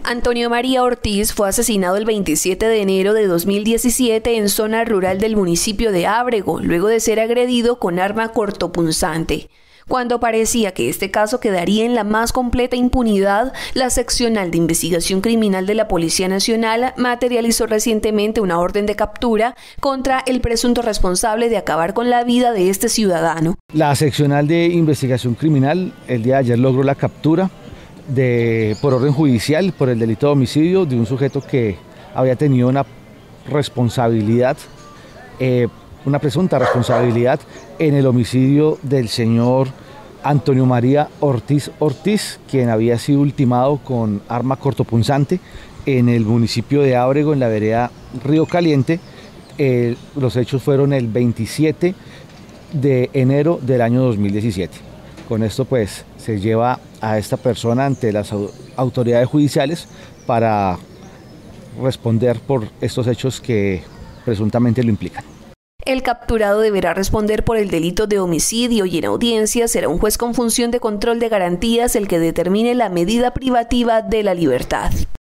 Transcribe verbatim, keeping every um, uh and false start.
Antonio María Ortiz fue asesinado el veintisiete de enero de dos mil diecisiete en zona rural del municipio de Ábrego, luego de ser agredido con arma cortopunzante. Cuando parecía que este caso quedaría en la más completa impunidad, la Seccional de Investigación Criminal de la Policía Nacional materializó recientemente una orden de captura contra el presunto responsable de acabar con la vida de este ciudadano. La Seccional de Investigación Criminal el día de ayer logró la captura de, por orden judicial por el delito de homicidio de un sujeto que había tenido una responsabilidad, eh, una presunta responsabilidad en el homicidio del señor Antonio María Ortiz Ortiz, quien había sido ultimado con arma cortopunzante en el municipio de Ábrego, en la vereda Río Caliente. Eh, los hechos fueron el veintisiete de enero del año dos mil diecisiete. Con esto pues se lleva a esta persona ante las autoridades judiciales para responder por estos hechos que presuntamente lo implican. El capturado deberá responder por el delito de homicidio y en audiencia será un juez con función de control de garantías el que determine la medida privativa de la libertad.